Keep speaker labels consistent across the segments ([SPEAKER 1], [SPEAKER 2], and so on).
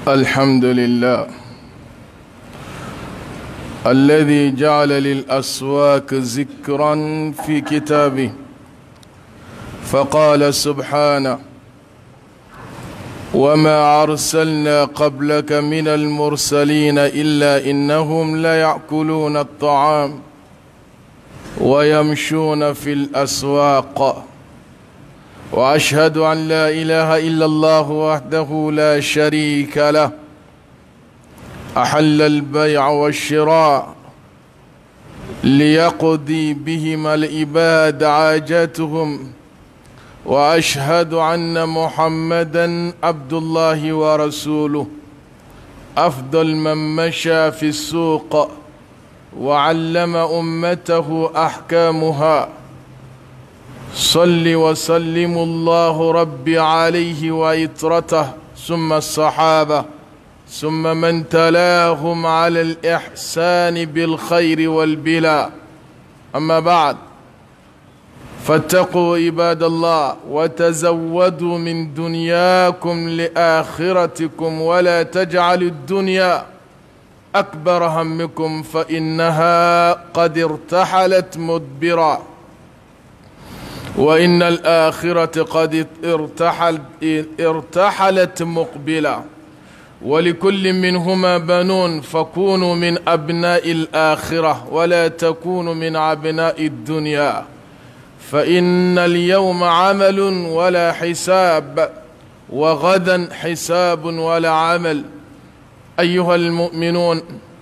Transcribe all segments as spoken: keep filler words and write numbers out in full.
[SPEAKER 1] الحمد لله الذي جعل للأسواق ذكرا في كتابه، فقال سبحانه: وما أرسلنا قبلك من المرسلين إلا إنهم ليأكلون الطعام ويمشون في الأسواق، وأشهد أن لا إله إلا الله وحده لا شريك له، أحل البيع والشراء ليقضي بهما العباد حاجاتهم، وأشهد أن محمدًا عبد الله ورسوله، أفضل من مشى في السوق وعلم أمته أحكامها. صل وسلم الله ربي عليه وإطرته، ثم الصحابة، ثم من تلاهم على الإحسان بالخير والبلاء. أما بعد، فاتقوا عباد الله وتزودوا من دنياكم لآخرتكم، ولا تجعلوا الدنيا أكبر همكم فإنها قد ارتحلت مدبرا، وإن الآخرة قد ارتحلت, ارتحلت مقبلا، ولكل منهما بنون، فكونوا من أبناء الآخرة ولا تكونوا من أبناء الدنيا، فإن اليوم عمل ولا حساب، وغدا حساب ولا عمل. أيها المؤمنون،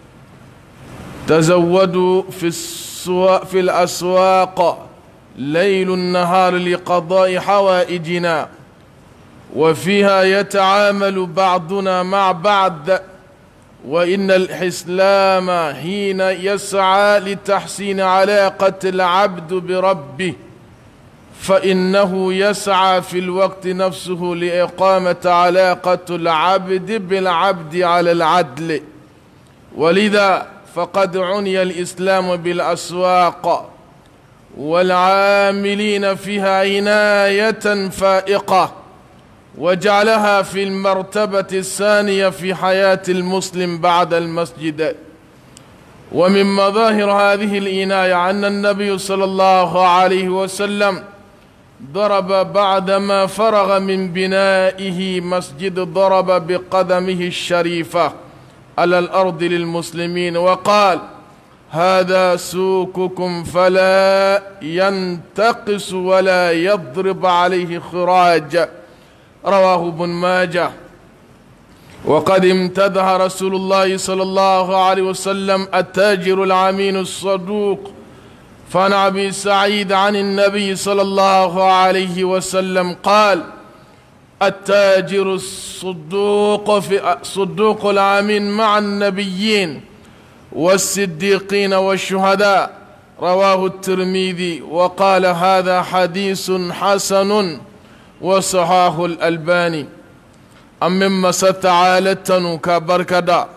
[SPEAKER 1] تزودوا في, في الأسواق ليل النهار لقضاء حوائجنا، وفيها يتعامل بعضنا مع بعض، وإن الإسلام حين يسعى لتحسين علاقة العبد بربه فإنه يسعى في الوقت نفسه لإقامة علاقة العبد بالعبد على العدل، ولذا فقد عني الإسلام بالأسواق والعاملين فيها عناية فائقة، وجعلها في المرتبة الثانية في حياة المسلم بعد المسجد. ومن مظاهر هذه العناية أن النبي صلى الله عليه وسلم ضرب بعدما فرغ من بنائه مسجد، ضرب بقدمه الشريفة على الأرض للمسلمين وقال: هذا سوقكم فلا ينتقص ولا يضرب عليه خراج، رواه ابن ماجه. وقد امتدح رسول الله صلى الله عليه وسلم التاجر الأمين الصدوق، فعن أبي سعيد عن النبي صلى الله عليه وسلم قال: التاجر الصدوق في صدوق الأمين مع النبيين والصديقين والشهداء، رواه الترمذي، وقال: هذا حديث حسن وصححه الألباني. أمما ستعالتن كبركدا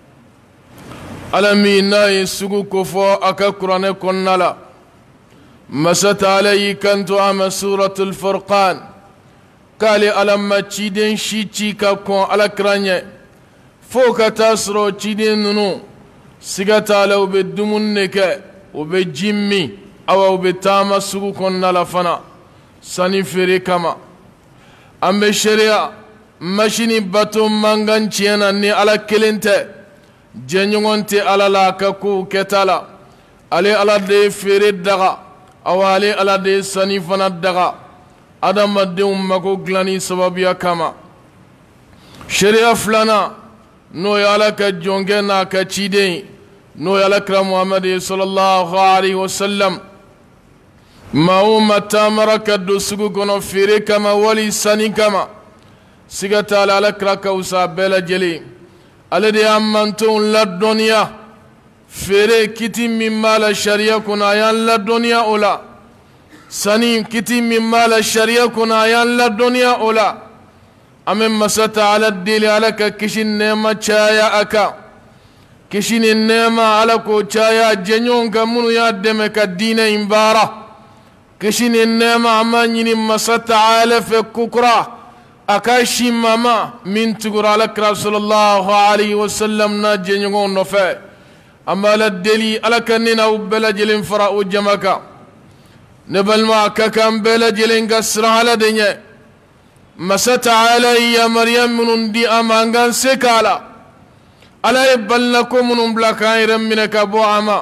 [SPEAKER 1] ألمينا يسوق كفو أككرن كنلا مسات علي كنت أما سورة الفرقان قال: ألما تشيدن شيتي ككون على كرانية فوق تاسرو تشيدن ننو سيغتا لو بدمونك وبجيمي أو بتاما سوق كنلا فنا سنفري كما أم الشريعة ماشيني باتو مانغان تشينا ني على كلينته جنيونتي على لا كاكو كتالا علي على دي فري دغا او علي على دي سنيفنا دغا ادم ديوم مكو غلاني سببيا كما شريعة فلانا نو يالك جونغنا كتشيدي نو يالك محمد صلى الله عليه وسلم ما هو متامرك الدسوق كنو فري كما ولي سني كما سيغتا لك ركوسا بلا جلي الذي أمنتون للدنيا فري كتي مما لا شريعة كنا يان للدنيا أولا سنين كتي مما لا شريعة كنا يان للدنيا أولا أمم مسات على الدين عليك كشين نيمة چايا أكا كشين النيمة عليكو چايا جنيون كمونو يادمك الدين إمبارا كشين النيمة أمانيني مسات على في كوكرا akashi mama min tugura alakira sallallahu alayhi wa sallam na jenyogon nofe amala deli alakanina ubela jelin fara o jamaka ne balma kakan bela jelin gasra hala denye masata alayya maryam munun di amangan sekala ala ibalna ko munun blaka iram minaka bo ama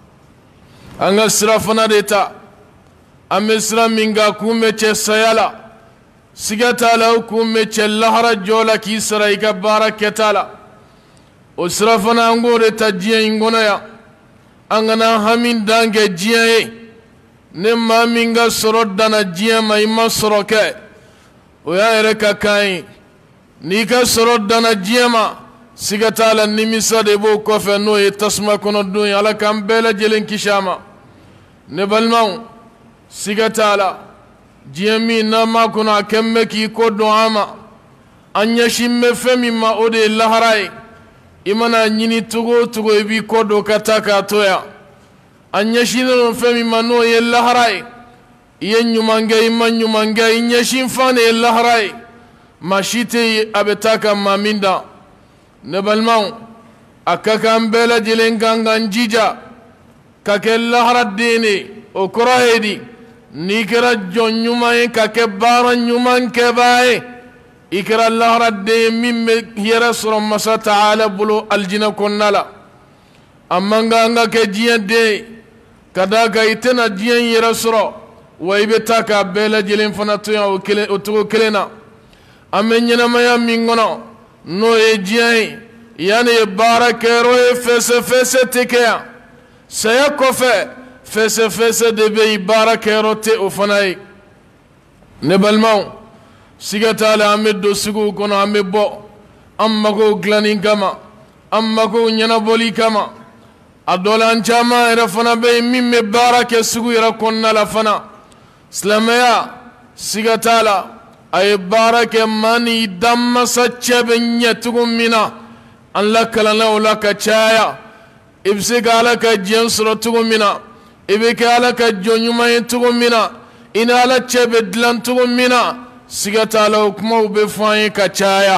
[SPEAKER 1] anga srafana deta amisra minga kume che sayala sigata la kume che lahara jola ki sarai ka baraketala usrafana ngore tajiya ingona ya angana hamin dange jiye ne ma minga sorodana jiya mai masroke o ya reka kai ni ka sorodana jiya ma sigata la nimisa de bo ko fe no e tasma kono dun ala kam bela jelen kishama ne balmaw sigata la jemi na ma kono akemme ki ko do ama anya shimme femi ma ode laharai imana nyini tugo tugo bi ko do kataka toya anya shino femi ma no ye laharai yenyu manga imanyu manga inya shinfane laharai mashite abetaka maminda ne balmaw akakan bela jelen gangan jija kake lahara dene o korahedi ni kera jonyuma kake bara nyuman ke bae ikra lahara de mimme hira sura masa taala bulu aljina konnala amanga nga ke jiya de kada ga itena jiya yira sura waibeta ka bela jelen fanatu ya o kele o to kelena amenyana maya mingono no e jiya yani barakero e fese fese tekeya saya kofe fese fese de be barakero te ofanai ne balmaw sigata la ameddo sugu kono amebbo amma go glanin kama amma go nyana boli kama adolan chama era fana be mimme barake sugu era konna la fana islamaya sigata la ay barake mani damma sachebe nyatugum mina Allah kalana wala ka chaya ibse gala ka jen sura tugumina ibe kala ka jonyuma tugumina ina ala chebe dlan tugumina sigata la kuma ube fanye ka chaya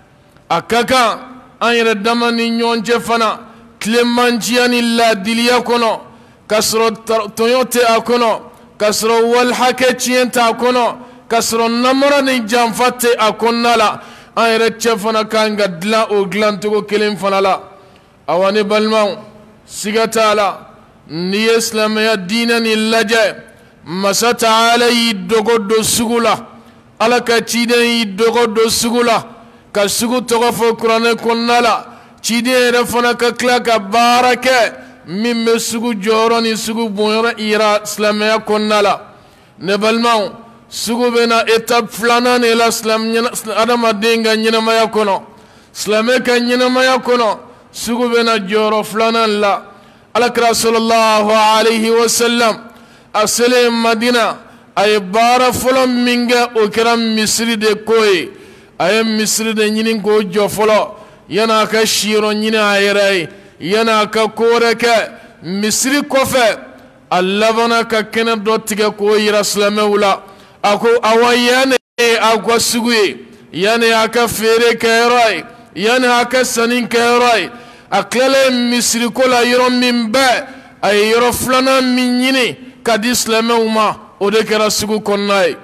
[SPEAKER 1] akaka anyere damani nyonje fana klemanjiani la dilia kono kasro toyote akono kasro wal hakechienta akono kasro namora ni jamfate akonnala ayre chefana kanga dla o glantugo kelim fanala awani balmaw sigatala ni islamaya dinan illaja masata alayhi dogodo sugula ala ka chide dogodo sugula ka sugu togofo qur'ane konnala chide refana ka klaka barake mimme sugu joroni sugu boyora ira islamaya konnala ne balmaw sugu bena etap flana ne la islam adama denga nyina maya kono islame ka nyina maya kono sugu bena joro flana la alakra sallallahu alayhi wa sallam asale madina ay bara folo minga o kiram misri de koy ay misri de nyinin ko jofolo yana ka shiro nyina ayrai yana ka koreke misri kofe allabana ka kena dotiga ko yira islamewula ako awayane akwa suguye yani aka fere kayrai yani aka sanin kayrai aklele misri kola yoro mimbe ay yoro flana minyini kadislame uma ode kera sugu konnai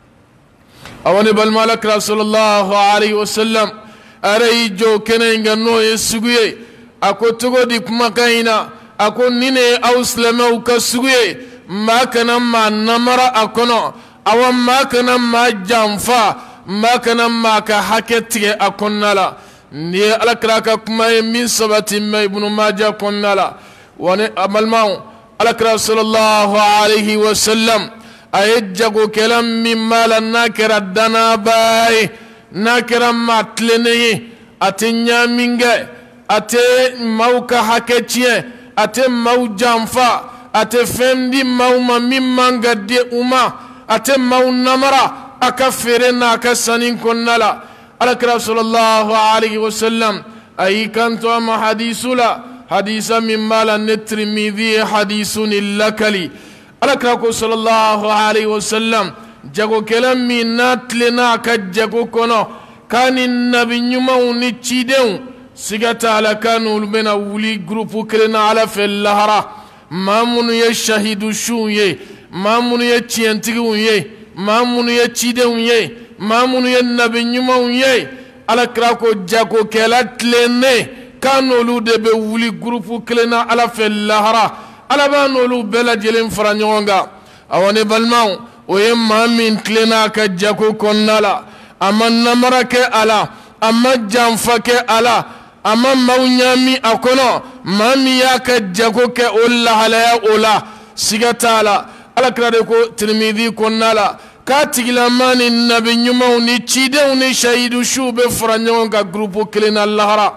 [SPEAKER 1] awani bal malak sallallahu alayhi wasallam aray jo kenenga no yesuguye ako togo di kumakaina ako nine auslame uka suguye makana ma namara akono awan makana ma jamfa makana ma ka haketige akonnala ni alakraka kuma min sabati ma ibn majah konnala wani amalmaw alakra sallallahu alayhi wa sallam ayjago kelam min mala nakira dana bay nakira matlene atinya minge ate mauka haketie ate mau jamfa ate fendi mau ma mimanga de uma ate mau namara akafere na akasanin konnala alakra sallallahu alayhi wa sallam ay kanto ma hadithula hadisa min mala netrimizi hadithun illakali alakra sallallahu alayhi wa sallam jago kɛla min n'a tilenna a ka jago kɔnɔ k'a ni nabi ɲumanw ni cidenw siga t'a la k'a n'olu bɛna wuli gurupu kelen na ala fɛ lahara maa minnu ye shahidu suw ye maa minnu ye tiɲɛtigiw ye maa minnu ye cidenw ye maa minnu ye nabi ɲumanw ye alakira ko jagokɛla tilennen k'a n'olu de bɛ wuli gurupu kelen na ala fɛ lahara ala b'a n'olu bɛɛ lajɛlen fara ɲɔgɔn kan awa ne balimaw o ye maa min tilenna a ka jago kɔnɔna la a ma namara kɛ a la a ma janfa kɛ a la a ma maaw ɲaami a kɔnɔ maa min y'a ka jago kɛ o lahalaya o la siga t'a la alakira de ko Tirmidi kɔnɔna la k'a tigilama ni nabi ɲumanw ni cidenw ni shahidu suw bɛ fara ɲɔgɔn kan gurupu kelen na lahara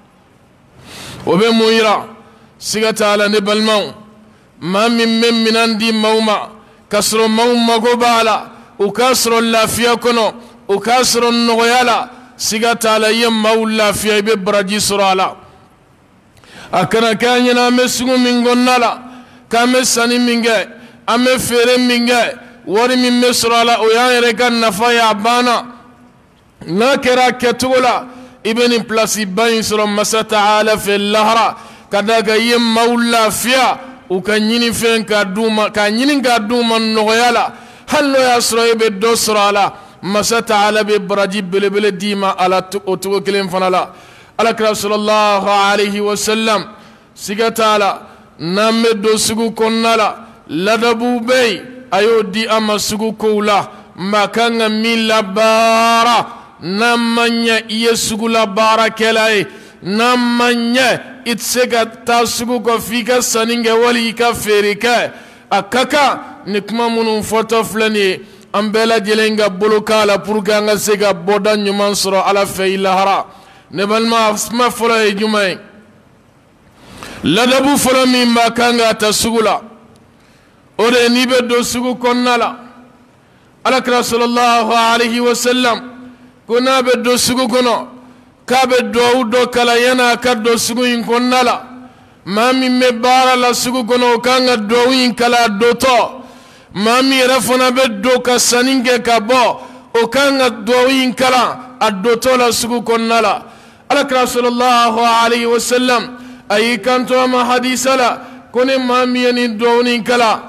[SPEAKER 1] o bɛ mun yira siga t'a la ne balimaw maa min bɛ minan di maaw ma k'a sɔrɔ maaw mago b'a la o k'a sɔrɔ lafiya kɔnɔ o k'a sɔrɔ nɔgɔya la siga t'a la i ye maaw lafiya i bɛ baraji sɔrɔ a la a kana kɛ an ɲɛna an bɛ sugu min kɔnɔna la k'an bɛ sanni min kɛ an bɛ feere min kɛ wari min bɛ sɔrɔ a la o y'an yɛrɛ ka nafa ye a banna n'a kɛra a kɛcogo la i bɛ nin pilasi ba in sɔrɔ masa ta'ala fɛ lahara ka da kan i ye maaw lafiya u ka ɲini fɛn k'a d'u ma k'a ɲini k'a d'u ma nɔgɔya la hali n'o y'a sɔrɔ e bɛ dɔ sɔrɔ a la masa ta'ala bɛ baraji belebele d'i ma a la o cogo kelen fana la alakira sallallahu alaihi wa sallam siga t'a la n'an bɛ don sugu kɔnɔna la ladabu bɛ yen a y'o di an ma sugu kow la maa kan ka min labaara n'an ma ɲɛ i ye sugu labaarakɛla ye n'an ma ɲɛ i tɛ se ka taa sugu kɔ f'i ka sanni kɛ wali i ka feere kɛ a ka kan ni kuma minnu fɔtɔ filɛ nin ye an bɛɛ lajɛlen ka bolo k'a la pour que an ka se ka bɔda ɲuman sɔrɔ ala fɛ i lahara ne balima kuma fɔlɔ ye jumɛn ye ladabu fɔlɔ min b'a kan ka ta sugu la o de ye n'i bɛ don sugu kɔnɔna la alakira sallallahu alaihi wa sallam ko n'a bɛ don sugu kɔnɔ k'a bɛ duwawu dɔ kalan yanni a ka don sugu in kɔnɔna la maa min bɛ baara la sugu kɔnɔ o kan ka duwawu in kalan a dotɔ maa min yɛrɛ fana bɛ don ka sanni kɛ ka bɔ o kan ka duwawu in kalan a dotɔ la sugu kɔnɔna la alakira sallallahu alaihi wa sallam a y'i kanto a ma hadisa la ko ni maa min ye nin duwawu in kalan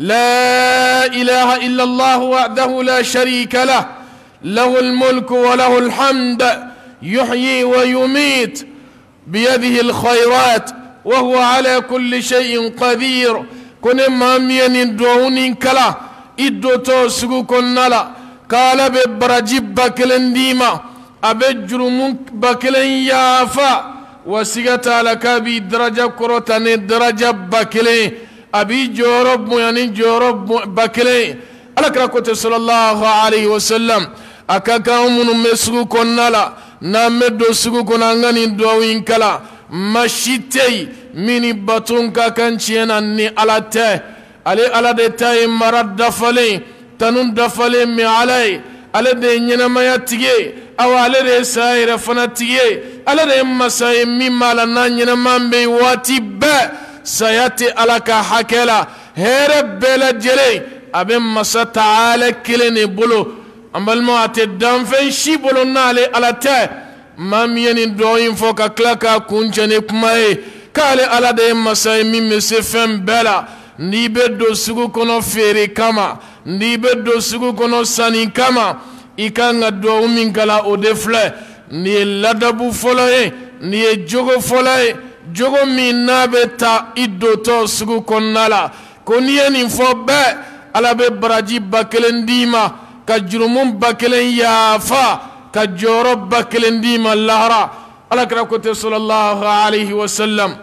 [SPEAKER 1] لا إله إلا الله وحده لا شريك له له الملك وله الحمد يحيي ويميت بيده الخيرات وهو على كل شيء قدير كن مامين دعوني كلا إدوتو سكو كنلا قال ببرجب بكلن ديما أبجرمك بكلن يافا وسيغتا لك بدرجة كرتان درجة بكلن أبي جورب يعني جورب بكلي على كراكوت صلى الله عليه وسلم أكاكا من مسكو كنالا نامدو سكو كنانغاني دوين كلا مشيتي مني باتون كاكانشينا ني على تي علي على دي تاي مراد دفالي تنون دفالي مي علي على دي نينما يتيجي أو على دي سايرة فناتيجي على دي مساي ميما لنا نينما بي واتي با sayati ala ka hakɛ la hɛrɛ bɛɛ lajɛlen a bɛ masa ta'ala kelen de bolo an balimaw a tɛ danfɛn si bolo n'ale ala tɛ maa min ye nin duwawu in fɔ ka tila k'a kuncɛ ni kuma ye k'ale ala de ye masa ye min bɛ se fɛn bɛɛ la n'i bɛ don sugu kɔnɔ feere kama n'i bɛ don sugu kɔnɔ sanni kama i kan ka duwawu min kala o de filɛ nin ye ladabu fɔlɔ ye nin ye jogo fɔlɔ ye jogo min n'a bɛ taa i dotɔ sugu kɔnɔna la ko n'i ye nin fɔ bɛɛ ala bɛ baraji ba kelen d'i ma ka jurumu ba kelen yaafa ka jɔyɔrɔ ba kelen d'i ma lahara alakira ko ten sallallahu alaihi wa sallam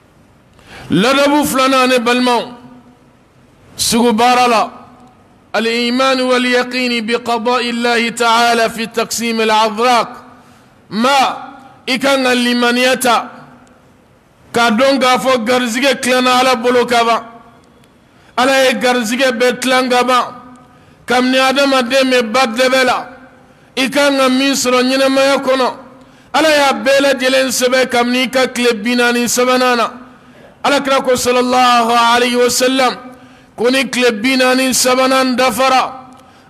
[SPEAKER 1] ladabu filanan ne balimaw sugu baara la al-iman wal yaqin bi qada'i Allah ta'ala fi taqsim al-adrak ma i kan ka limaniya ta k'a dɔn k'a fɔ garizigɛ tilanna ala bolo ka ban ala ye garizigɛ bɛɛ tilan ka ban kabini adamaden bɛ ba dɛbɛ la i kan ka min sɔrɔ ɲɛnamaya kɔnɔ ala y'a bɛɛ lajɛlen sɛbɛn kabini i ka tile bi naani sabanan na alakira ko sallallahu alaihi wa sallam ko ni tile bi naani sabanan dafara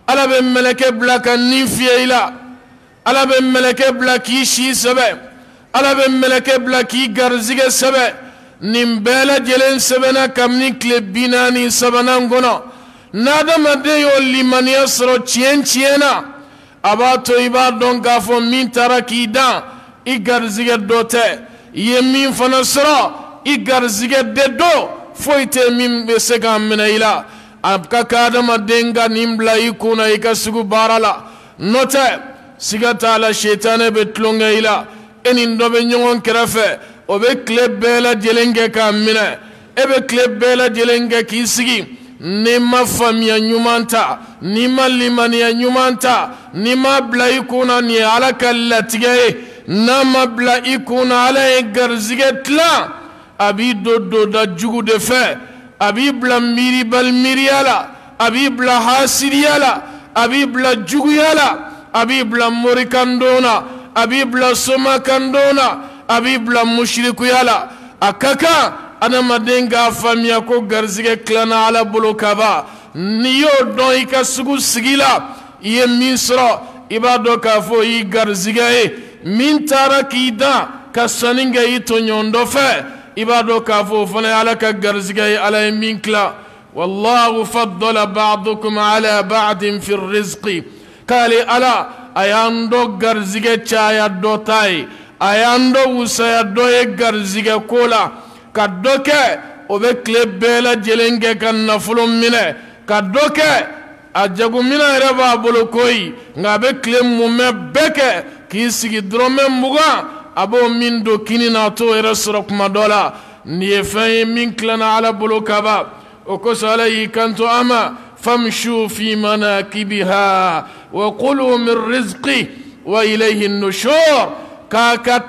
[SPEAKER 1] ala be meleke bila ka nin fiyɛ i la ala be meleke bila k'i si sɛbɛ ala be meleke bila k'i garizigɛ sɛbɛ nin bɛɛ lajɛlen sɛbɛnna kabini tile bi naani sabanan kɔnɔ n'adamaden y'o limaniya sɔrɔ tiɲɛ tiɲɛ na a b'a to i b'a dɔn k'a fɔ min taara k'i dan i garizigɛ dɔ tɛ i ye min fana sɔrɔ i garizigɛ de do foyi tɛ min bɛ se k'a minɛ i la a ka kan adamaden ka nin bila i kun na i ka sugu baara la n'o tɛ siga t'a la setanɛ bɛ tulonkɛ i la e ni dɔ bɛ ɲɔgɔn kɛrɛfɛ o bɛ tile bɛɛ lajɛlen kɛ k'a minɛ e bɛ tile bɛɛ lajɛlen kɛ k'i sigi n'i ma faamuya ɲuman ta n'i ma limaniya ɲuman ta n'i ma bila i kun na nin ye ala ka latigɛ ye n'a ma bila i kun na ala ye garizigɛ tilan a b'i don donda jugu de fɛ a b'i bila miiribali miiriya la a b'i bila hasidiya la a b'i bila juguya la a b'i bila morikandon na a b'i bila somakandon na a b'i bila musirikuya la a ka kan adamaden k'a faamuya ko garizigɛ tilanna ala bolo kaban n'i y'o dɔn i ka sugu sigi la i ye min sɔrɔ i b'a dɔn k'a fɔ i garizigɛ ye min taara k'i dan ka sanni kɛ i tɔɲɔgɔn dɔ fɛ i b'a dɔn k'a fɔ o fana ye ala ka garizigɛ ye ala ye min tila wallahu faddala ba'dukum ala ba'din fi rizqi k'ale ala a y'an dɔ garizigɛ caya dɔ ta ye a y'an dɔ wusaya dɔ ye garizigɛ ko la ka dɔ kɛ o bɛ tile bɛɛ lajɛlen kɛ ka nafolo minɛ ka dɔ kɛ a jagomina yɛrɛ b'a bolo koyi nka a bɛ tile mumɛ bɛɛ kɛ k'i sigi dɔrɔmɛ mugan a b'o min don kini na a t'o yɛrɛ sɔrɔ kuma dɔ la nin ye fɛn ye min tilanna ala bolo kaban o kosɔn ala y'i kanto an ma famshu fi manakibiha wa kulu min rizqi wa ilayhi nushur k'a ka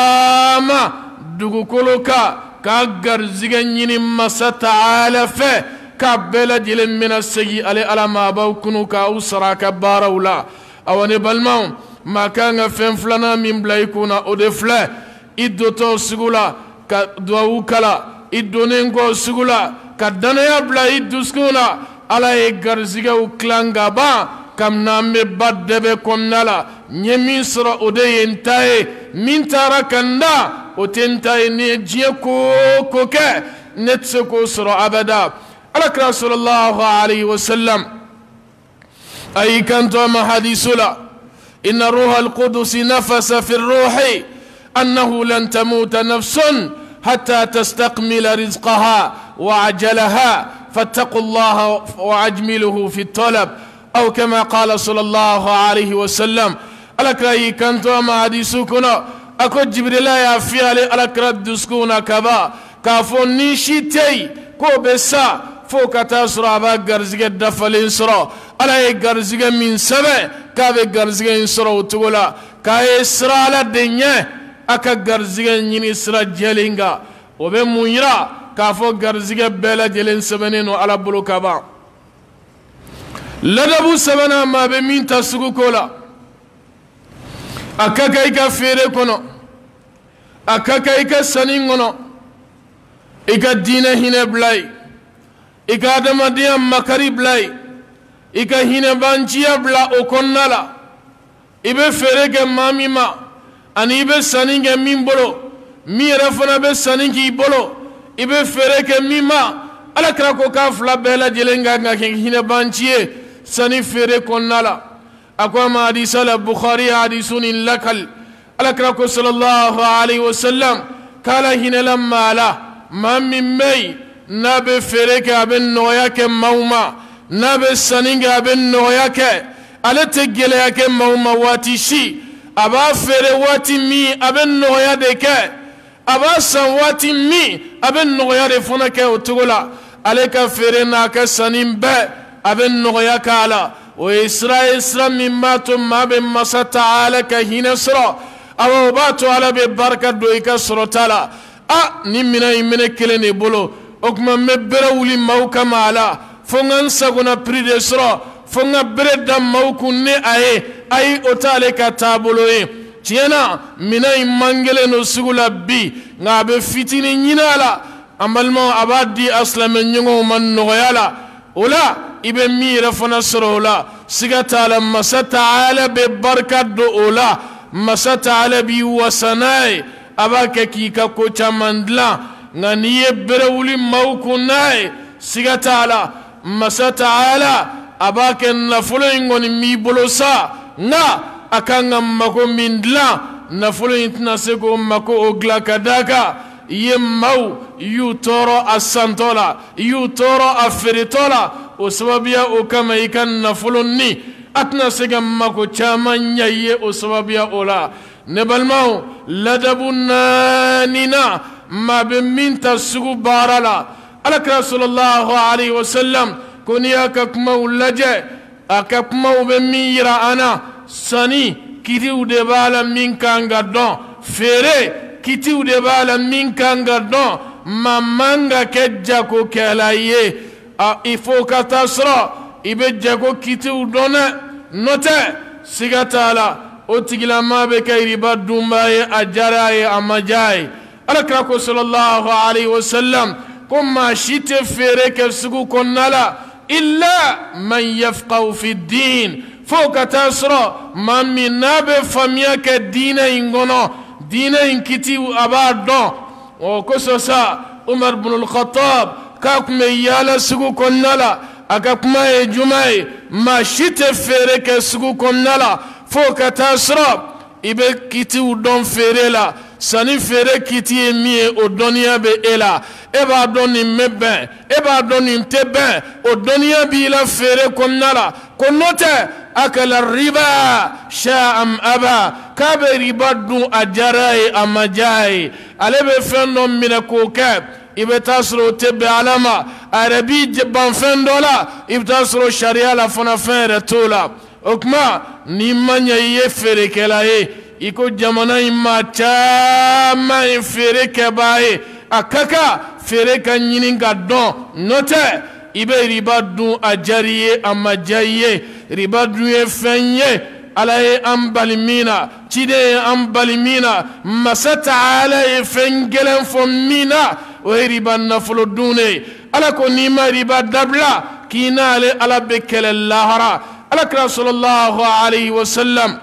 [SPEAKER 1] taama dugukolo kan k'a garizigɛ ɲini masa taala fɛ k'a bɛɛ lajɛlen bɛna segi ale ala ma a b'aw kunu k'aw sara a ka baaraw la awa ne balimaw maa kan ka fɛn filanan min bila i kun na o de filɛ i dotɔ sugu la ka duwawu kala i donnen kɔ sugu la ka danaya bila i dusukun na ala ye garizigɛw tilan ka ban kabini an bɛ ba dɛbɛ kɔnɔna la n ye min sɔrɔ o de ye n ta ye min taara ka n da o tɛ n ta ye ni ye diɲɛ ko o ko kɛ ne tɛ se k'o sɔrɔ abada alakira sallallahu alayhi wa sallam a y'i kanto a ma hadisu la inna ruha alqudusi nafasa fi ruhi annahu lan tamuta nafsun hatta tastakmila rizqaha wa ajalaha fattaqu allaha wa ajmiluhu fi talab aw kama qala sallallahu alayhi wa sallam alakira y'i kanto a ma hadisu kɔnɔ a ko jibrila y'a fiyale alakira dusukun kaba k'a fɔ ni si tɛ yen k'o bɛ sa fo ka taa sɔrɔ a b'a garizigɛ dafalen sɔrɔ ala ye garizigɛ min sɛbɛn k'a bɛ garizigɛ in sɔrɔ o cogo la k'a ye sira ala de ɲɛ a ka garizigɛ ɲini sira jɛlen kan o bɛ mun yira k'a fɔ garizigɛ bɛɛ lajɛlen sɛbɛnnen don ala bolo ka ban ladabu sɛbɛnna maa bɛ min ta suguko la a ka kan i ka feere kɔnɔ a ka kan i ka sanni kɔnɔ i ka diinɛ hinɛ bila yen i ka adamadenya makari bila yen i ka hinɛbanciya bila o kɔnɔna la i bɛ feere kɛ maa min ma ani i bɛ sanni kɛ min bolo min yɛrɛ fana bɛ sanni k'i bolo i bɛ feere kɛ min ma alakira ko k'a fila bɛɛ lajɛlen kan ka kɛ hinɛbanci ye sanni feere kɔnɔna la a ko a ma hadisa la bukhari hadisu ni lakali alakira ko sallallahu alayhi wa sallam k'ala hinɛla maa la maa min bɛ yen n'a bɛ feere kɛ a bɛ nɔgɔya kɛ maaw ma n'a bɛ sanni kɛ a bɛ nɔgɔya kɛ ale tɛ gɛlɛya kɛ maaw ma waati si a b'a feere waati min a bɛ nɔgɔya de kɛ a b'a san waati min a bɛ nɔgɔya de fana kɛ o cogo la ale ka feere n'a ka sanni bɛɛ a bɛ nɔgɔya k'a la o ye sira ye sira min b'a to maa bɛ masa taala ka hinɛ sɔrɔ awa o b'a to ala bɛ barika don i ka sɔrɔta la a ni minɛn in minɛ kelen de bolo o tuma n bɛ bere wuli maaw kama a la fo n ka n sagona piri de sɔrɔ fo n ka bere da maaw kun ni a ye ayi o t'ale ka taabolo ye tiɲɛ na minɛn in man gɛlɛn don sugu la bi nka a bɛ fitinin ɲini a la an balimaw a b'a di a silamɛ ɲɔgɔnw ma nɔgɔya la o la i bɛ min yɛrɛ fana sɔrɔ o la سيغتالا مساتعالا ببركة دولا مساتعالا بيوسناي أباك كيكا كوچا مندلا غنية برولي موكوناي سيغتالا مساتعالا أباك نفلين غني ميبولوسا نا أكان مكو مندلا نفلين تنسيكو مكو أغلا كداكا يمو يوتورو السانتولا يوتورو أفريتولا وسببيا وكما يكن نفلني أتنا سيغم مكو چامان يأيه وسببيا أولا نبالماو لدبنا نينا ما بمين تسوغو بارلا ألك رسول الله عليه وسلم كوني أكاكمو لجي أكاكمو بمين يرانا ساني كتيو دبالا من كان غدون فيري kitiw de bala min kanga don mamanga kejja ko kelaye a ifo katasra ibe jago kitiw dona note sigatala o tigila mabe kayri badumbaye ajaraye amajaye alakra ko sallallahu alayhi wasallam kuma shite fere ke sugu konnala illa man yafqahu fi din fo katasra mammi nabe famia ke dina ingono دينا ينكتيو أبادو وكسوسا عمر بن الخطاب كاكم يالا سكو كنالا أكاكما يجمعي ما شيت فيرك سكو كنالا فوق تاسراب إبه كتيو دون فيرلا ساني فيرك كتيو ميه او دنيا بي إلا إبا دوني مبين إبا دوني متبين او دنيا بي إلا فيرك كنالا كنوته أكل الربا شاء أم أبا كاب ربا دون أجراي أما جاي على بفندم من الكوكب إبتاسرو تبع علما عربي جبان فندولا إبتاسرو شريعة لفنا فين تولا أكما نيمان يفرق لاي إكو جمانا إما تاما يفرق باي أكاكا فرق نينينغا دون نوتة ibe riba dun ajariye amajaye riba dun fenye alaye ambalimina chide ambalimina masata alaye fengelen fomina o riba naflo dune ala ko nima riba dabla kina ale ala bekele lahara ala sallallahu alayhi wasallam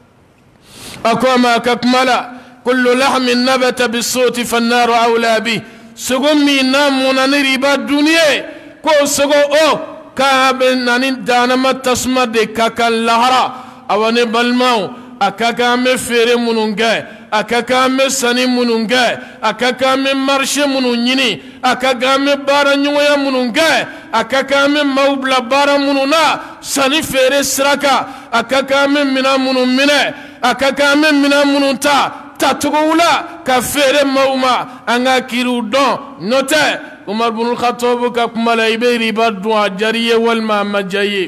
[SPEAKER 1] akoma kakmala kullu lahmin nabata bisawti fannaru awla bi sugummi namuna riba duniye ko sogo o ka be nani danama tasma de kaka lahara awane balmao akaka me fere mununga akaka me sani mununga akaka me marche mununyini akaka me bara nyoya mununga akaka me maubla bara mununa sani fere sraka akaka me mina munumine akaka me mina mununta tatugula ka fere mauma anga kiru don note عمر بن الخطاب كملا يبيري بدو عجريه والما مجاي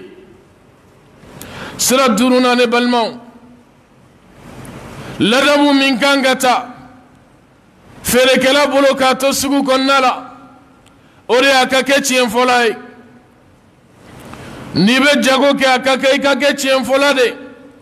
[SPEAKER 1] سرا درونا نبلمو لدبو من كانغتا فركلا بلوكاتو سغو كنالا اوري اكاكيتي انفولاي نيبه جاغو كي اكاكاي كاكيتي انفولادي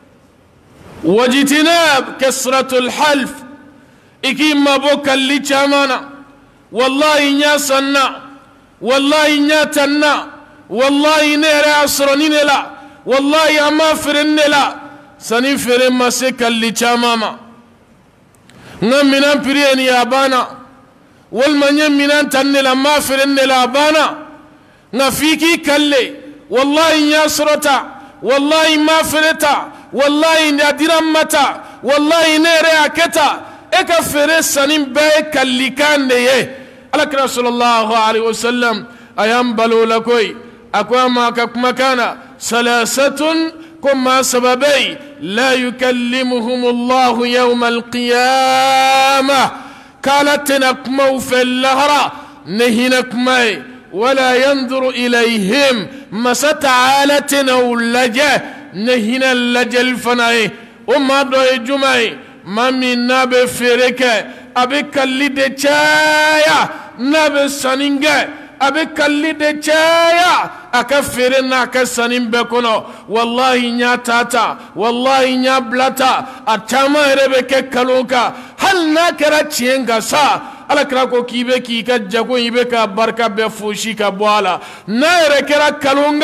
[SPEAKER 1] وجتناب كسرة الحلف إكيما بوكا اللي تشامانا والله نيا سنا والله نيا تنا والله نيرا عصرنين لا والله أما فرن لا سني فرن ما سك اللي تشاماما نمنا بريان يا بانا والمن منا تنلا ما فرن لا بانا نفيكي كلي والله نيا سرتا والله ما فرتا والله نديرم متى والله نيرا كتا اكفر سنين باك اللي كان ليه على رسول الله عليه وسلم ايام بلو لكوي اكو ما كمكانا ثلاثه كما سببي لا يكلمهم الله يوم القيامه قالت نقموا في اللهرة نهنك ماي ولا ينظر اليهم مستعالتنا ولجه نهنا اللجل فناي وما دو جمعي ما من نبي فريك أبي كلي دچايا نبي سنينجا أبي كلي دچايا أكفرنا كسنين بكونو والله نيا تاتا والله نيا بلاتا أتما ربك كلوكا هل نكرا تشينغا سا ala kira ko kibe ki ka jago ibe ka barka be fushi ka bwala na ere kira kalunga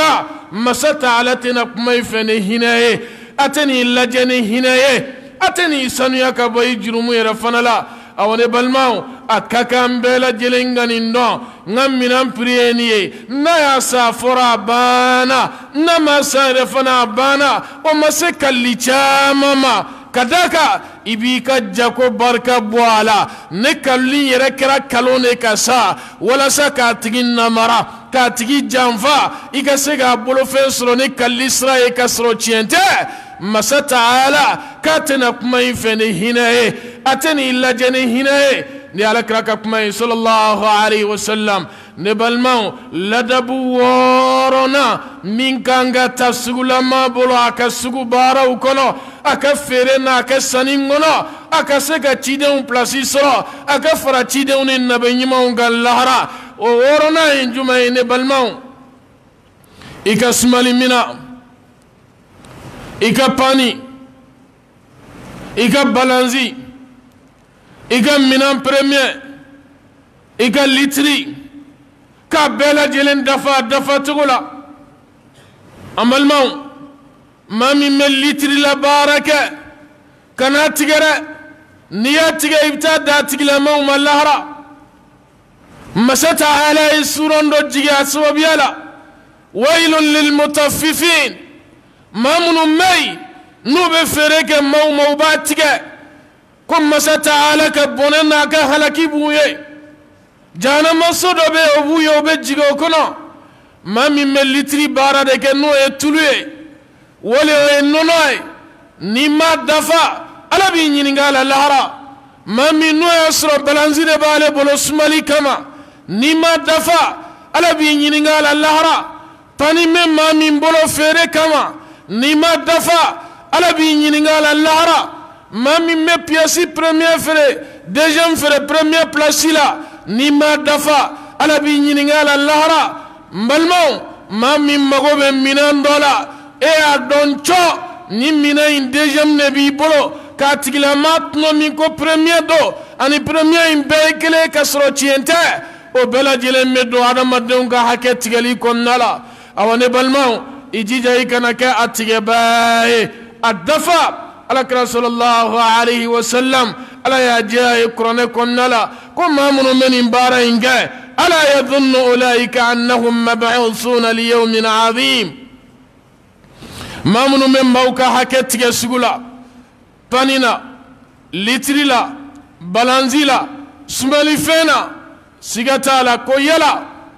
[SPEAKER 1] masata ala tena kuma ifene hinaye ateni lajeni hinaye ateni sanuya ka boy jurumu yera fanala awone balmao akaka mbela jelengani ndo ngaminan prieniye na ya safora bana na masare fana bana o maseka lichama kadaka ibika jako barka bwala ne kalli yere kera kalone kasa wala sa ka tigin namara ka tigi janfa ikasega bolo fensro ne kalli israe kasro chiente masa taala katena kuma ifene hinae ateni lajene hinae ni ala kraka kuma sallallahu alaihi wasallam ne balmao ladabu worona minkanga tasugula mabolo akasugu bara ukono aka fere na aka saningono aka sega chide un plasiso aka fara chide un nabenyima ungal lahara o worona injuma ne balmao ikasmali mina ika pani ika balanzi ika minan premier ika litri ka bela jelen dafa dafa tugula amalmau mami mel litri la baraka kana tigara niya tiga ibta da tigla mau malahra masata ala surondo jiga sababiala wailun lil mutaffifin mamunu mai nube fereke mau mau batiga kum masata ala ka bonena ka halaki buye jana masodo be obuye obe jiga kono mami melitri bara de ke no etulue wole o nonoy ni ma dafa ala bi nyiningala lahara mami no yasro balanzire bale bolo sumali kama ni ma dafa ala bi nyiningala lahara tani me mami bolo fere kama ni ma dafa ala bi nyiningala lahara mami me pièce première fere deuxième fere première place là ni ma dafa ala bi nyiningala lahara mbalmo mami magobe minan dola e a doncho ni mina in deuxième nebi bolo katigila matno min ko premier do ani premier in bekele kasro tiente o bela jele meddo adama donga haket gali konnala awane balmo ijija ikana ka atige bae adafa ala kra sallallahu alayhi wa sallam ala ya jaa qur'an konnala ko mamunu men bara inga ألا يظن أولئك أنهم مبعوثون ليوم عظيم ما من من موكا حكت يسغلا بانينا لتريلا بلانزيلا سماليفينا سيغتالا كويلا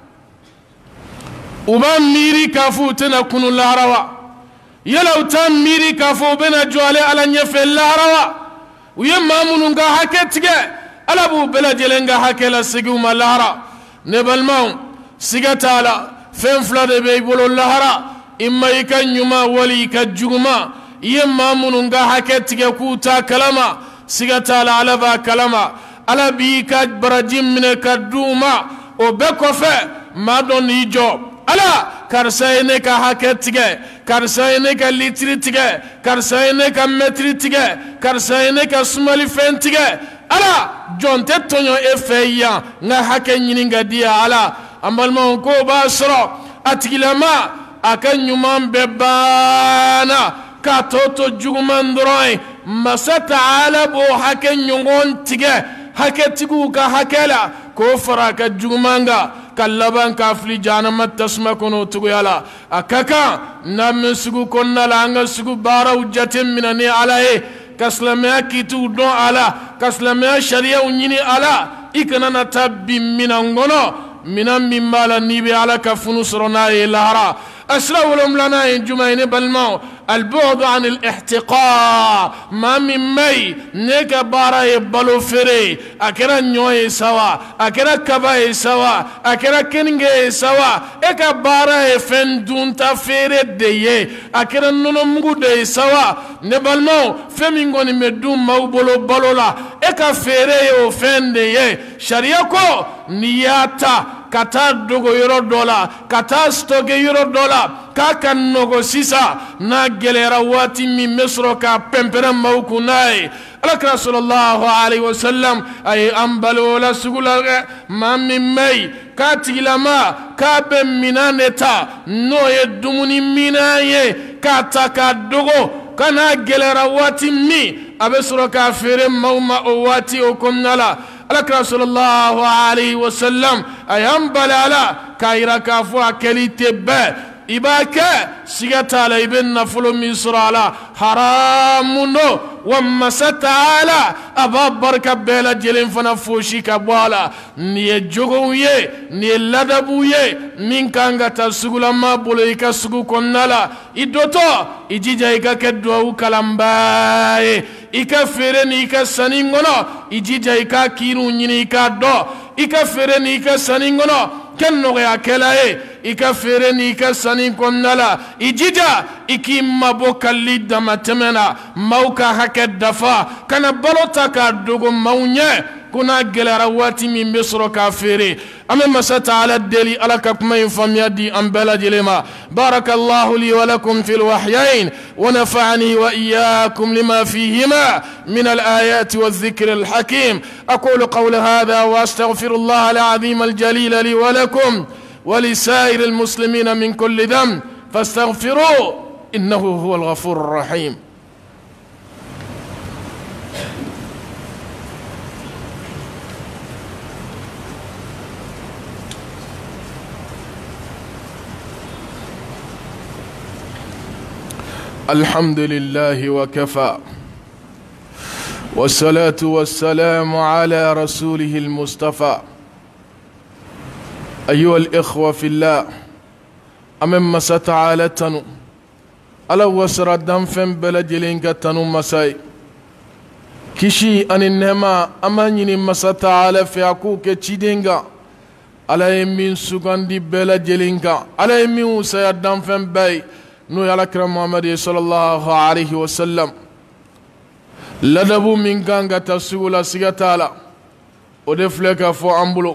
[SPEAKER 1] وبان ميري كافو تنا كنو اللهروا يلو تام ميري كافو بنا جوالي على نيفي اللهروا ويما منونغا حكت ألا بو بلا جلنغا حكلا سيغوما اللهروا nebalmaw sigatala fen flade be bolo lahara imma ikanyuma wali ikajuguma yemma mununga haketige kuta kalama sigatala alaba kalama alabi ka barajim min kaduma o be kofe madon ijo ala karsayne ka haketige karsayne ka litritige karsayne ka metritige karsayne ka smali fentige ala jonte tonyo efeya nga hake nyininga dia ala ambalma ko basro atigilama akanyuma bebana ka toto jugumandroy masata ala bo hake nyongon tige hake tigu ka hakela ko faraka jugumanga kallaban kafli janama tasma kono tugu yala akaka nam sugu konnala anga sugu bara ujatem minani ala e kaslamaya kitu don ala kaslamaya sharia unyini ala ikana na tabbi minangono minan mimbala nibe ala kafunu srona ilahara أسرع ولم لنا جمعين بالماء البعد عن الاحتقاء ما من مي نك بارا يبلو فري أكرا نيوي سوا أكرا كباي سوا أكرا كنغي سوا إكا بارا يفن دون تفير دي أكرا ننمغو دي سوا نبالماء فمينغوني مدون مو بلو بلو لا إكا فيري يفن دي شريكو نياتا kata dogo yoro dola kata stoke yoro dola kaka nogo sisa na gelera wati min mesro ka pempere mawkunai alakra sallallahu alaihi wasallam ay ambalo la sugula mammi may katilama kabe minaneta no ye dumuni minaye kataka dogo kana gelera wati mi abesro ka fere mawma o wati o komnala alakra sallallahu alaihi wasallam ay ambalala kaira kafu akelite be ibaka sigatala ibn nafulu misrala haramuno wamasa taala ababarka bela jelen fana foshi ka bwala ni jogo ye ni ladabu ye min kanga tasugula mabolo ika sugu konnala idoto ijija ika kedwa kalambaye ika fere ni ika saningono ijija ika kiru nyini ika do ika fere ni ika saningono kenno ya kelaye ika fere ni ika sanin konnala ijija iki maboka lidda matemena mauka hake dafa kana balota ka dogo maunye kuna gelera wati min besro ka fere ame masata ala deli ala ka kuma infamiyadi ambela dilema barakallahu li wa lakum fil wahyain wa nafa'ani wa iyyakum lima fihima min al ayati wadh dhikr al hakim aqulu qawla hadha wa astaghfirullah al azim al jalil li wa lakum wa li sa'ir al muslimin min kulli dhanb fastaghfiruhu innahu huwal ghafurur rahim. الحمد لله وكفى والصلاة والسلام على رسوله المصطفى أيها الإخوة في الله أمم ستعالى تنو ألا وسر الدم فم بلجلين تنو مساي كشي أن النما أمانين مساتعالى في أكوك تشيدينغا ألا يمين سوغان دي بلجلين ألا يمين سيادم فم باي نو يالا كرام محمد صلى الله عليه وسلم لدبو من كانغا تسولا سيغتالا ودفلك فو أمبلو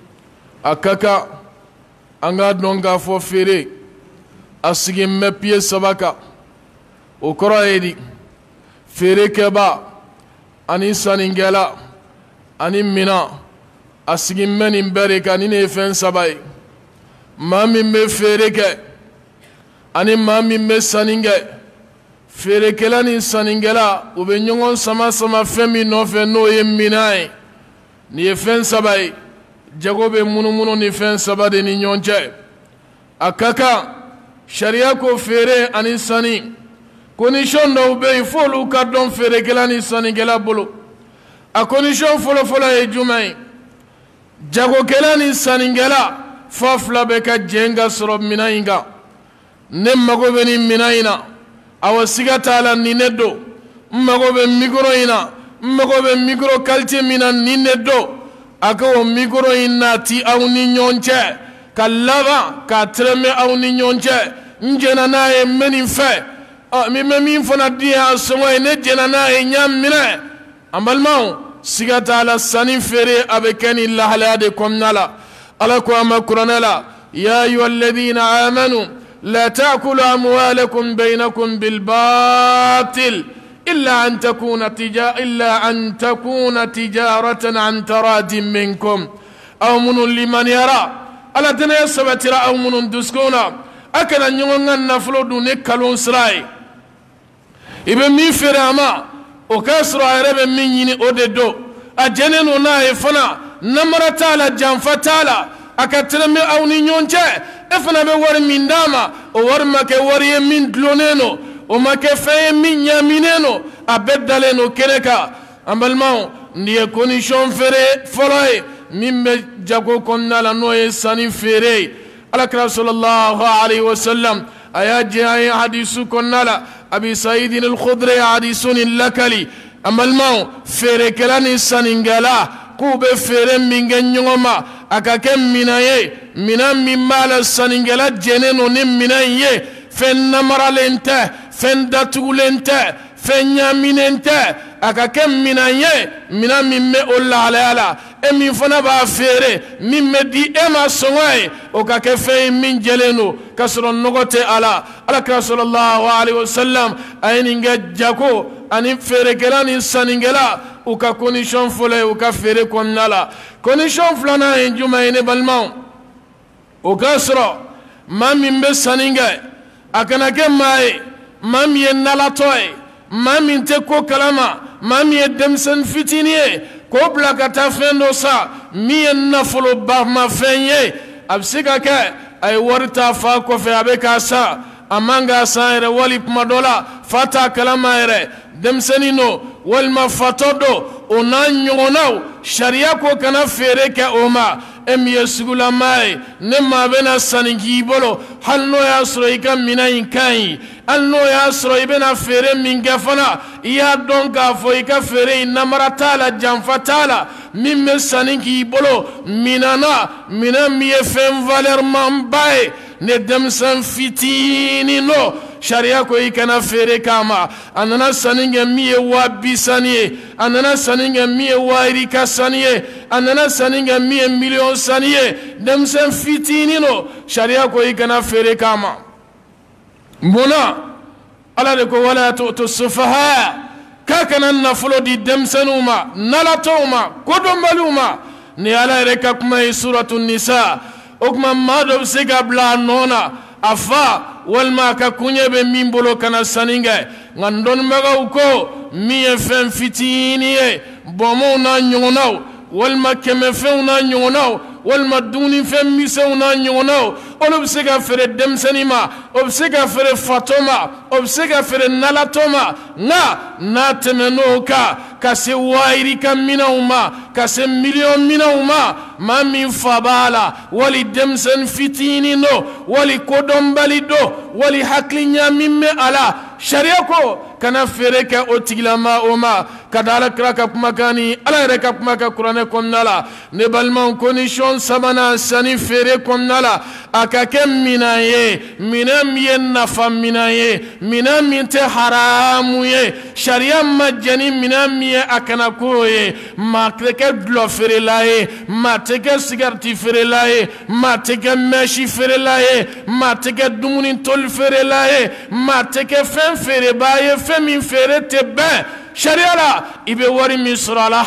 [SPEAKER 1] أكاكا أنغا دونغا فو فيري أسيغي مبيه سباكا وكرا يدي فيري كبا أني سانينجلا أني منا أسيغي من مبريكا نيني فين سباي ما من مفيريكا ani mami me saninge fere kela ni saningela ube nyongon sama sama femi no fe no ye minai ni ye fen sabai jago be munu munu ni fen sabade ni nyonche akaka sharia ko fere ani sani condition do be folu ka don fere kela ni saningela bolo a condition folo folo e jumai jago kela ni saningela fafla be ka jenga soro minainga ne mago be ni minayina awa sigata la ni neddo mago be micro ina mago be micro qualité mina ni neddo ako micro ina ti aw ni nyonche kalaba ka treme aw ni nyonche njena nae meni fe mi memi fona dia so ne jena nae nyam mina ambalmaw sigata la sani fere abekani lahlade komnala ala ko amakuranala ya ayyuhalladhina amanu لا تأكلوا أموالكم بينكم بالباطل إلا أن تكون تجا إلا أن تكون تجارة عن تراد منكم أو من لمن يرى ألا تنيا سبترا أو من دسكونا أكن أن يوم نفلو دون كلون سراي إبن مي فرما وكسر عرب من يني أوددو أجنن وناي فنا نمرة على جنفتالا أكترمي أو نيونجه efana be wari min dama o war make wari min dloneno o make fe min yamineno abeddaleno keneka ambalmaw ndiye condition fere folay min be jago konnala noye sani fere alakra sallallahu alayhi wa sallam ayaji ay hadisu konnala abi sa'id al-khudri hadisun lakali ambalmaw fere kelani saningala kube fere minge nyongoma akake minaye mina mimala saningela jeneno ni minaye fen namaralente fen datulente fen nyaminente akake minaye mina mimme olla ala e min fana b'a feere min bɛ di e ma sɔngɔ ye o ka kɛ fɛn ye min jɛlen don k'a sɔrɔ nɔgɔ tɛ a la. Alakira sallallahu alaihi wasallam a ye nin kɛ jago ani feerekɛla ni sannikɛla u ka condition fɔlɔ ye u ka feere kɔnɔna la. Condition filanan ye jumɛn ye ne balimaw? O k'a sɔrɔ maa min bɛ sanni kɛ a kana kɛ maa ye maa min ye nalatɔ ye, maa min tɛ ko kalama, maa min ye denmisɛnnin fitinin ye k'o bila ka taa fɛn dɔ san min ye nafolobamafɛn ye. A bɛ se ka kɛ a ye wari ta fa kɔfɛ a bɛ k'a san, a man k'a san yɛrɛ, wali kuma dɔ la fa t'a kalama yɛrɛ, denmisɛnnin don walima fatɔ don, o n'a ɲɔgɔnnaw sariya ko kana feere kɛ o ma. E min ye sugulama ye ne maa bɛna sanni k'i bolo hali n'o y'a sɔrɔ i ka minɛn in ka ɲi, hali n'o y'a sɔrɔ i bɛna feere min kɛ fana i y'a dɔn k'a fɔ i ka feere in namara t'a la, janfa t'a la, min bɛ sanni k'i bolo minɛn na minɛn min ye fɛn valeur man ba ye, ne denmisɛn fitinin no sariya ko i kana feere k'a ma. A nana sanni kɛ min ye waa bi sanni ye, a nana sanni kɛ min ye waa yirika sanni ye, a nana sanni kɛ min ye miliyɔn sanni ye, denmisɛn fitinin no sariya ko i kana feere k'a ma. Munna? Ala de ko wala tu'tu sufaha, k'a kana nafolo di denmisɛnninw ma, nalatɔw ma, kodɔnbaliw ma. Ni Ala yɛrɛ ka kuma ye suratu nisa. O kuma maa dɔ bɛ se ka bila a nɔ na a fa walima a ka kuɲɛ bɛ min bolo kana sanni kɛ, nka dɔnnibagaw ko min ye fɛn fitinin ye, bɔnmɔw n'a ɲɔgɔnnaw walima kɛmɛfɛnw n'a ɲɔgɔnnaw walima dumunifɛn misɛnw n'a ɲɔgɔnnaw, olu bɛ se ka feere denmisɛnnin ma, o bɛ se ka feere fatɔ ma, o bɛ se ka feere nalatɔ ma, nka n'a tɛmɛn'o kan ka se waayirika minɛnw ma, ka se miliyɔn minɛnw ma, maa min fa b'a la wali denmisɛnnin fitinin do wali kodɔnbali do wali hakiliɲa min bɛ a la, sariya ko kana feere kɛ o tigilama o ma. Ka da Alakira ka kumakan ni Ala yɛrɛ ka kumakan kuranɛ kɔnɔna la, ne balimaw condition sabanan sanni feere kɔnɔna la a ka kɛ minɛn ye, minɛn min ye nafa minɛn ye, minɛn min tɛ haramu ye, sariya ma jɛ ni minɛn min ye a kana k'o ye. Maa tɛ kɛ dulɔ feerela ye, maa tɛ kɛ sigariti feerela ye, maa tɛ kɛ mɛsi feerela ye, maa tɛ kɛ dumuni toli feerela ye, maa tɛ kɛ fɛn feerebaa ye fɛn min feere tɛ bɛn sariya la. I bɛ wari min sɔrɔ a la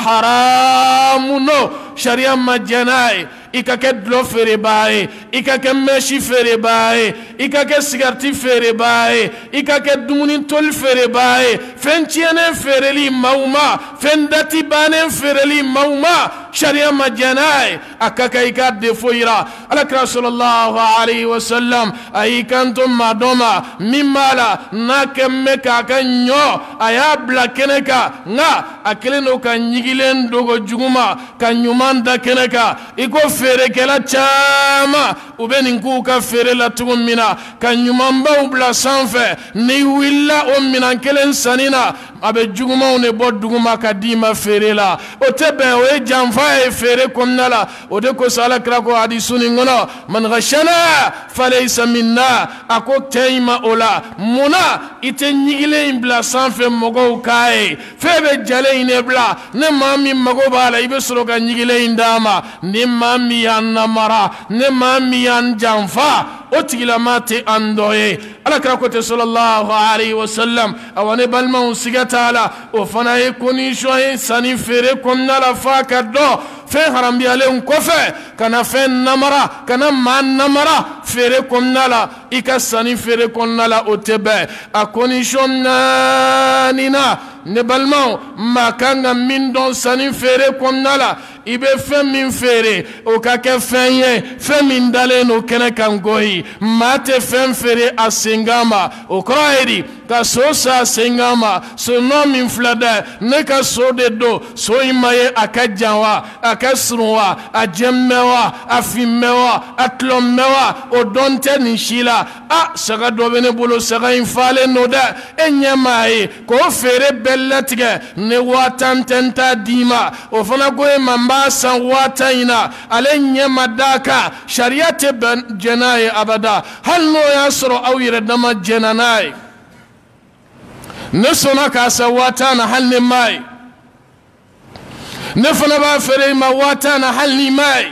[SPEAKER 1] haramu no, sariya ma jɛ n'a ye. I ka kɛ dulɔ feerebaa ye, i ka kɛ mɛsi feerebaa ye, i ka kɛ sigariti feerebaa ye, i ka kɛ dumuni toli feerebaa ye, fɛn tiɲɛnen feereli maaw ma, fɛn dati bannen feereli maaw ma, sariya ma jɛ n'a ye. A ka kan i ka defo yira. Alakira sallallahu alaihi wasallam a y'i kanto maa dɔ ma min b'a la n'a kɛ mɛ k'a ka ɲɔ a y'a bila kɛnɛ kan, nka a kɛlen don ka ɲigilen dogo juguma ka ɲuman da kɛnɛ kan. I ko feerekɛla caman u bɛ nin k'u ka feere la cogo min na, ka ɲumanbaw bila sanfɛ, n'i wulila o minɛn kelen sanni na a bɛ jugumanw de bɔ duguma ka d'i ma feere la. O tɛ bɛn, o ye janfa ye feere kɔnɔna la. O de kosɔn Alakira ko hadisu nin kɔnɔ, man ghashana falaysa minna, a ko kɛ i ma o la. Munna i tɛ ɲigilen in bila sanfɛ mɔgɔw k'a ye, fɛn bɛ jalen in de bila, ne maa min mago b'a la i bɛ sɔrɔ ka ɲigilen in d'a ma, ni maa min y'an namara, ne maa min y'an janfa, o tigilama tɛ an dɔ ye. Alakira ko ten sallallahu alaihi wasallam, awa ne balimaw siga t'a la, o fana ye condition ye sanni feere kɔnɔna la f'a ka dɔn fɛn haramuyalen kɔfɛ kana fɛn namara, kana maa namara feere kɔnɔna la, i ka sanni feere kɔnɔna la o tɛ bɛn. A condition naani na ne balimaw maa kan ka min dɔn sanni feere kɔnɔna la, i bɛ fɛn min feere o ka kɛ fɛn ye fɛn min dalen don kɛnɛ kan koyi. Maa tɛ fɛn feere a senkan ma, o kɔrɔ ye di ka so san a senkan ma, so nɔ min filɛ dɛ ne ka so de don, so in ma ye a ka jan wa, a ka surun wa, a jɛmɛ wa, a finmɛ wa, a tilɔmɛ wa, o dɔn tɛ nin si la. A saga dɔ bɛ ne bolo, saga in falen don dɛ, e ɲɛ maa ye k'o feere bɛɛ latigɛ, ne waa tan tɛ n t'a d'i ma, o fana ko e ma n b'a san waa tan in na, ale ɲɛ ma d'a kan, sariya tɛ bɛn jɛ n'a ye abada, hali n'o y'a sɔrɔ aw yɛrɛ dama jɛna n'a ye. Ne sɔnna k'a san waa tan na hali ne m'a ye. نفنا بافري ما واتانا حلني ماي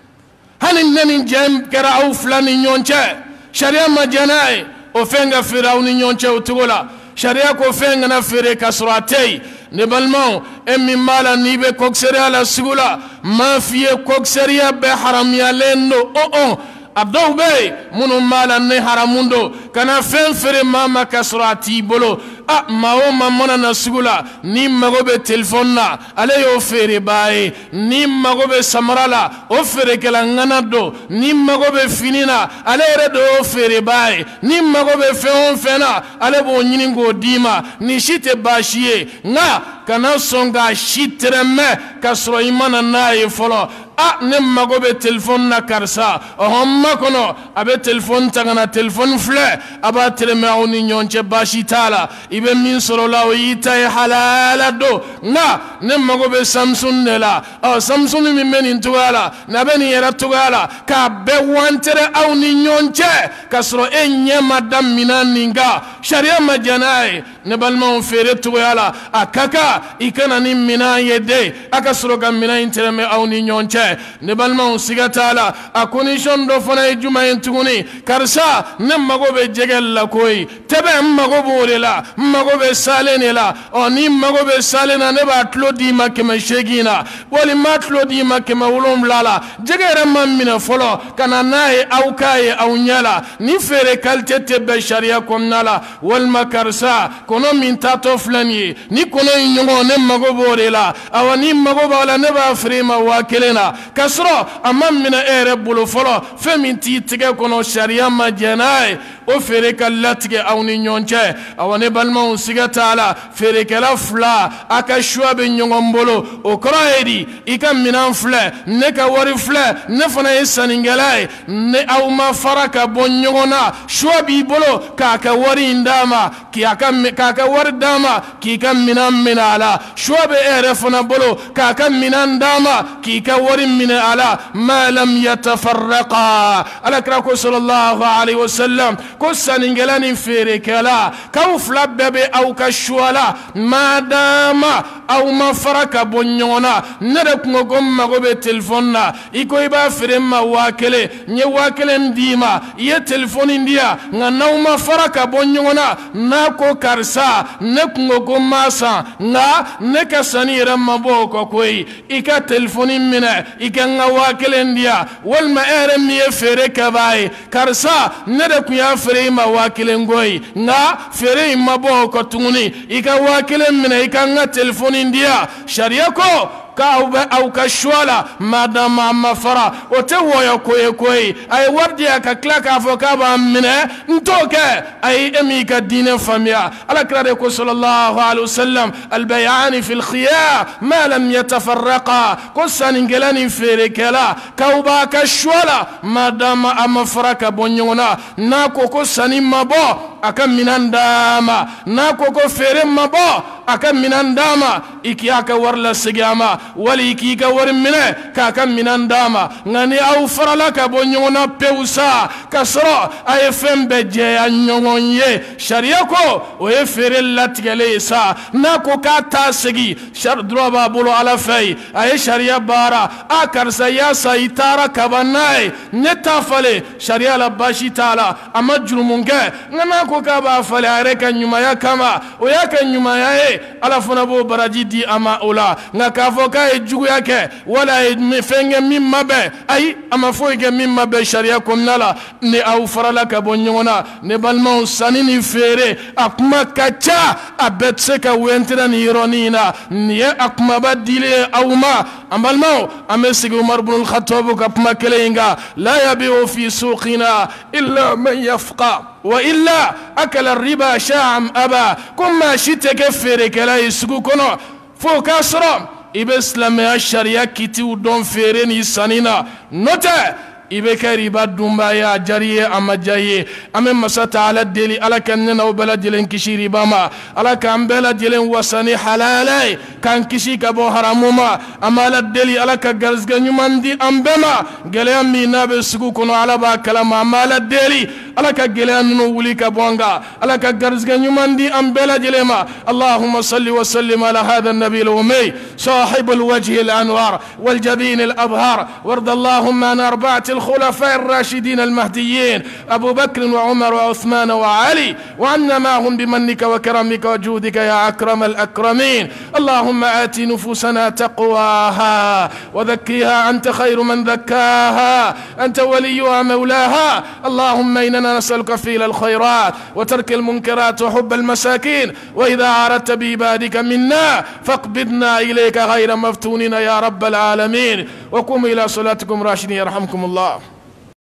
[SPEAKER 1] هل إنني جام كراو فلان يونشا شريعة ما جناي وفنغ فراو يونشا وتقولا شريعة كوفنغ نفري كسراتي نبالمو امي مالا نيبه كوكسري على سيغولا ما فيه كوكسري بحرام يالينو او او abdou bey munu mala ne haramundo kana fen fere mama kasrati bolo a mawo mamona na sugula ni magobe telephone na ale yo fere bae ni magobe samarala o fere kala nganado ni magobe finina ale redo o fere bae ni magobe feon fena ale bo nyiningo dima ni shite bashiye nga kana songa shitreme kasro imana nae folo a ne magobe telephone na karsa ohomma kono abe telephone tangana telephone fle aba treme awni nyonche bashi tala ibe min soro la yita halala do na ne magobe samsung nela o samsung mi menin tugala na beni yera tugala ka be wantere awni nyonche kasro enye madam minaninga sharia majanai ne balma fere tugala akaka ikana ni mina yede akasro ga mina interme awni nyonche ne balma sigatala a condition do fona juma entuguni karsa ne magobe jegel la koy tebe magobo lela magobe salene la oni magobe salena ne ba tlodi makema shegina wali matlodi makema ulum lala jegere mamina folo kana nae au kaye au nyala ni fere kalte tebe sharia komnala wal makarsa kono min tato flani ni kono nyongo ne magobo lela awani magoba la ne ba frima wakelena kasro amam mina ere bulu folo feminti tige kono sharia majanai o fere kalatge awni nyonche awane balma sigata ala fere kala fla aka shwabe nyongombolo o kroedi ikam minan fle ne ka wari fle ne fana esaningalai ne aw ma faraka bonyona shwabi bolo ka ka wari ndama ki aka ka ka wari dama ki kam minan minala shwabe ere fana bolo ka ka minan dama ki ka wari minala ما لم يتفرقا على كراكو صلى الله عليه وسلم كسان انجلان فيريكلا كوف لبب او كشوالا ما دام او ما فرق بنيونا ندك نغم مغوب تلفوننا ايكو يبا فرما واكله ني واكله ديما يه تلفون انديا نو ما فرق بنيونا ناكو كارسا نك نغم ماسا نا نكساني رم بوكو كوي ايكا تلفون منا ايكا wakilendia walma ere mi fere kabai karsa nede ku ya fere ma wakilengoi nga fere mabo ko tunguni ika wakilen mina ika nga telefoni ndia sharia ko ka au kashwala madama mafara otewo ya koye koye ay wardi aka klaka avoka ba mine ntoke ay emi ka dine famia ala krade ko sallallahu alaihi wasallam albayan fi alkhiyar ma lam yatafarraqa qasani ngelani fere kala kauba kashwala madama amafraka bonyona nako ko sani mabo aka minandama nako ko fere mabo aka minandama iki aka warla sigama wali iki ka war mine ka aka minandama ngani au faralaka bonyona peusa kasro ay fembe je anyonye sharia ko o e fere latigale sa nako ka tasigi shar droba bulu ala fay ay sharia bara akar sayasa itara kabanai netafale sharia la bashi taala amajrumunge ngana ko ka ba fale areka nyuma ya kama o yaka nyuma ya e ala fona bo baraji di ama ola ngaka foka e jugu yake wala e mefenge mimma be ay ama foike mimma be sharia komnala ne au farala ka bonyona ne balma sanini fere akma kacha abetse ka wentra ni ironina ni akma badile awma ambalma amesigi umar ibn al-khattab ka pma kelenga la yabiu fi suqina illa man yafqa وإلا أكل الربا شاعم أبا كما شتك فريك لا يسكو كنو فوق أسرام إبسلام الشريعة كتو دون فيرين سنينا نوتا ibeka riba dumba ya jariye amajaye ame masata ala deli ala kanna wabala dilen kishi riba ma ala kan bela dilen wasani halalai kan kishi ka bo haramuma amala deli ala ka garzga nyumandi ambema gele amina be sugu kono ala ba kalama amala deli ala ka gɛlɛya ninnu wuli ka bɔ an kan ala ka garisɛgɛ ɲuman di an bɛɛ lajɛlen ma allahumma salli wa sallim ala hadha النبي الأمي صاحب الوجه الأنوار والجبين الأبهار وارض اللهم عن أربعة الخلفاء الراشدين المهديين أبو بكر وعمر وعثمان وعلي وعنا معهم بمنك وكرمك وجودك يا أكرم الأكرمين اللهم آت نفوسنا تقواها وذكيها أنت خير من ذكاها أنت وليها مولاها اللهم إننا نسألك فيل الخيرات وترك المنكرات وحب المساكين وإذا أردت بعبادك منا فاقبضنا إليك غير مفتونين يا رب العالمين وقوموا إلى صلاتكم راشدين يرحمكم الله.